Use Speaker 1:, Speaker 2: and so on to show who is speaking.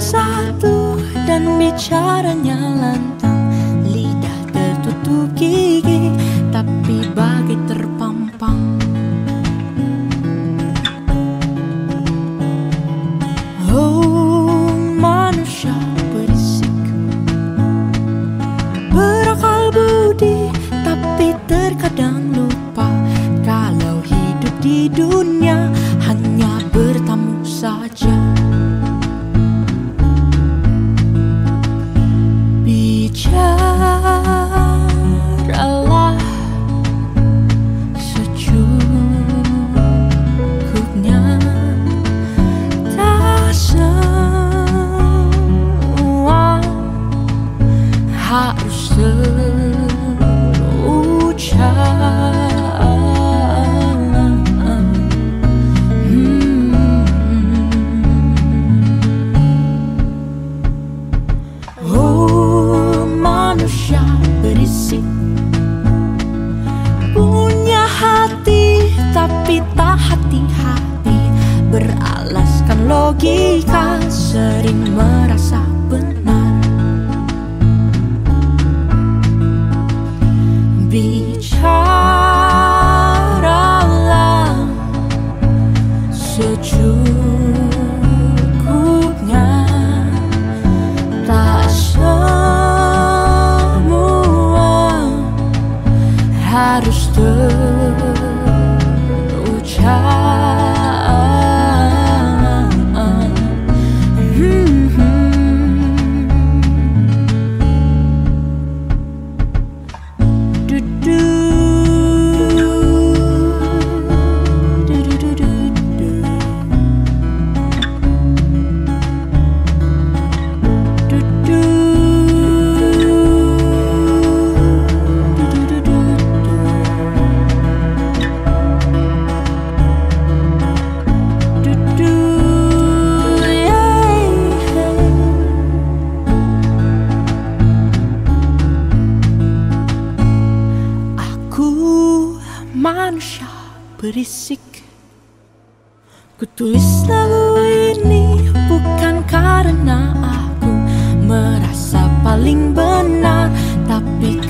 Speaker 1: satu dan bicaranya lantang, lidah tertutup gigi tapi bagai terpampang. Oh manusia berisik, berakal budi tapi terkadang lupa kalau hidup di dunia hanya bertamu saja. Bicaralah secukupnya, tak semua harus terucap. Manusia berisik, punya hati tapi tak hati-hati, beralaskan logika, sering merasa benar. Bicaralah secukupnya, tak harus terucap. Manusia berisik, ku tulis lagu ini bukan karena aku merasa paling benar, tapi